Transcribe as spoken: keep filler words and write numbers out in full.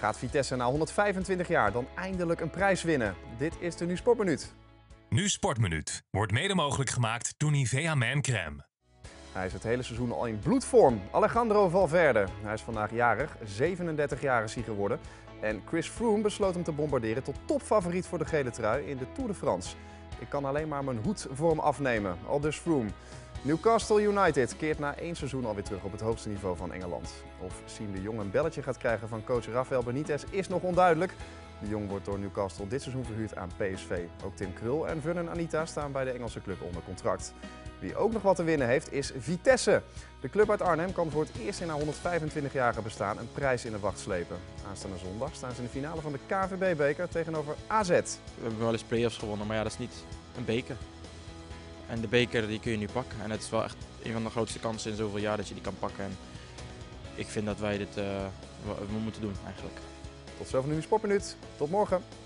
Gaat Vitesse na honderdvijfentwintig jaar dan eindelijk een prijs winnen? Dit is de Nu Sportminuut. Nu Sportminuut wordt mede mogelijk gemaakt door Nivea Man Crème. Hij is het hele seizoen al in bloedvorm. Alejandro Valverde. Hij is vandaag jarig, zevenendertig jaar is hij geworden. En Chris Froome besloot hem te bombarderen tot topfavoriet voor de gele trui in de Tour de France. Ik kan alleen maar mijn hoed voor hem afnemen, aldus Froome. Newcastle United keert na één seizoen alweer terug op het hoogste niveau van Engeland. Of Siem de Jong een belletje gaat krijgen van coach Rafael Benitez is nog onduidelijk. De Jong wordt door Newcastle dit seizoen verhuurd aan P S V. Ook Tim Krul en Vernon Anita staan bij de Engelse club onder contract. Wie ook nog wat te winnen heeft is Vitesse. De club uit Arnhem kan voor het eerst in haar honderdvijfentwintig-jarige bestaan een prijs in de wacht slepen. Aanstaande zondag staan ze in de finale van de K N V B-beker tegenover A Z. We hebben wel eens play-offs gewonnen, maar ja, dat is niet een beker. En de beker die kun je nu pakken. En het is wel echt een van de grootste kansen in zoveel jaar dat je die kan pakken. En ik vind dat wij dit uh, we moeten doen eigenlijk. Tot zover Nu Sportminuut. Tot morgen.